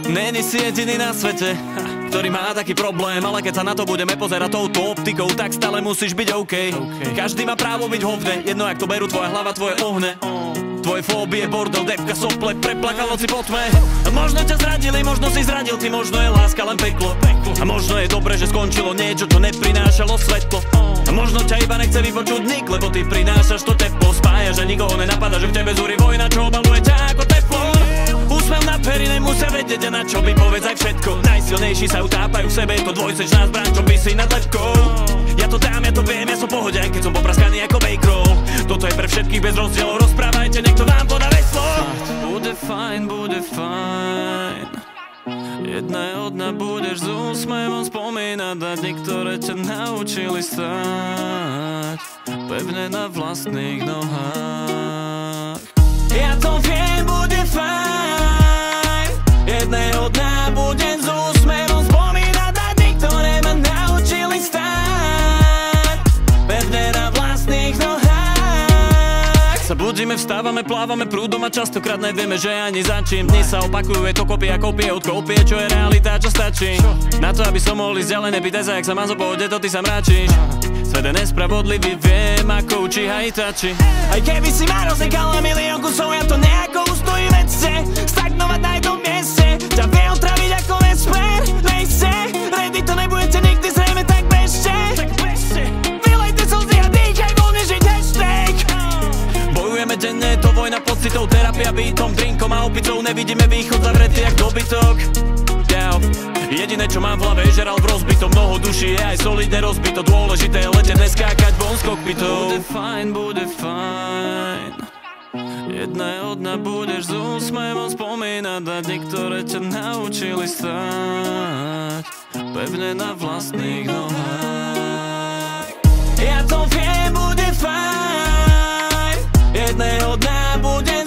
Není si jediný na svete, ktorý má taký problém, ale keď sa na to budeme pozerať touto optikou, tak stále musíš byť OK. Každý má právo byť hovne, jedno jak to berú tvoja hlava, tvoje ohne. Tvoje fóbie, bordel, depka, sople, preplakal noci po tme. Možno ťa zradili, možno si zradil ty, možno je láska len peklo. A možno je dobre, že skončilo niečo, čo neprinášalo svetlo. A možno ťa iba nechce vypočuť nik, lebo ty prinášaš to teplo. Spájaš, že nikoho nenapadá, že v tebe zúri vojna, čo obaluje ťa ako teplo. Úsmev na pery, nemusia vedieť, na čo by povedz aj všetko. Najsilnejší sa utápajú v sebe, je to dvojsečná zbraň, čo visí nad lepkou. Ja to dám, ja to viem, ja som pohode, aj keď som popraskaný ako bejkrol. Toto je pre všetkých bez rozdielov, rozprávajte, niekto vám podá veslo. Bude fajn, bude fajn. Jedného dňa budeš s úsmevom spomínať na dni, ktoré ťa naučili stáť pevne na vlastných nohách. Ja to viem, bude fajn. Jedného dňa budem s úsmevom spomínať na dni, ktoré ma naučili stáť pevne na vlastných nohách. Sa budíme, vstávame, plávame prúdom a častokrát nevieme, že ani za čím. Dni sa opakujú, je to kopia kopie od kopie, čo je realita, čo stačí na to, aby som mohol ísť ďalej. Nepýtaj sa, jak sa mám zo pohode, to ty sa mráčiš. Svet je nespravodlivý, viem ako učí Hajtači. Aj keby si ma rozsekal na milión kusov, ja to nejako ustojí vedce. Stagnovať na jednom mieste, ťa vie otraviť ako vesper. Nejste, ready to nebudete nikdy zrejme, tak bežte. Vylejte slzy a dýchaj voľne žiť hashtag. Bojujeme denne, je to vojna pocitov, terapia bytom, drinkom a opicou. Nevidíme východ, zavretý jak dobytok. Jediné čo mám v hlave je žeral v rozbitom. Mnoho duší je aj solidne rozbito. Dôležité je letieť, neskákať von z kokpitov. Bude fajn, bude fajn. Jedného dňa budeš s úsmevom spomínať na dni, ktoré ťa naučili stáť pevne na vlastných nohách. Ja to viem, bude fajn. Jedného dňa budem